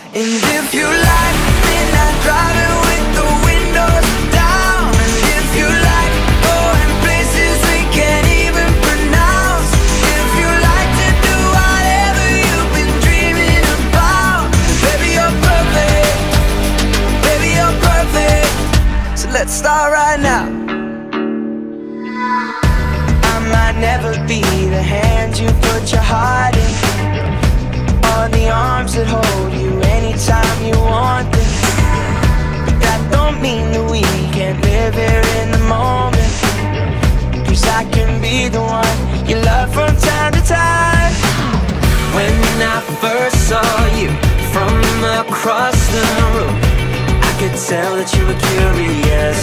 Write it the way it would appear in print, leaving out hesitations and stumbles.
And if you like midnight driving with the windows down, and if you like going places we can't even pronounce, if you like to do whatever you've been dreaming about, baby you're perfect, baby you're perfect. So let's start right now. I might never be the hand you put your heart in, or the arms that hold you anytime you want them. But that don't mean that we can't live here in the moment. 'Cause I can be the one you love from time to time. When I first saw you from across the room, I could tell that you were curious